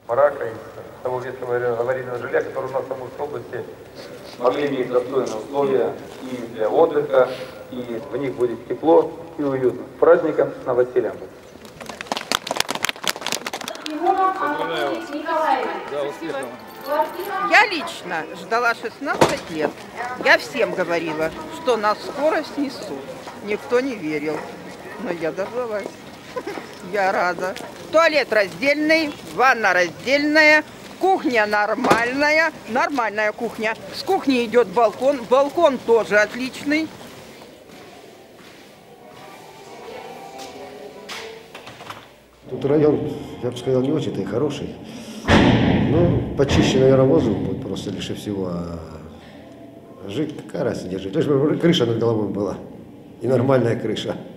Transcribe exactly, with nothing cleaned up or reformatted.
мрака, из того ветхого аварийного жилья, который у нас в Амурской области могли иметь достойные условия и для отдыха, и в них будет тепло и уютно. С праздником, с новосельем! Я лично ждала шестнадцать лет. Я всем говорила, что нас скоро снесут. Никто не верил. Но я дождалась. Я рада. Туалет раздельный, ванна раздельная, кухня нормальная. Нормальная кухня. С кухни идет балкон. Балкон тоже отличный. Тут район, я бы сказал, не очень-то и хороший. Ну, почище, наверное, воздух будет просто лишь всего. А жить, какая разница, где жить? Лишь бы крыша над головой была. И нормальная крыша.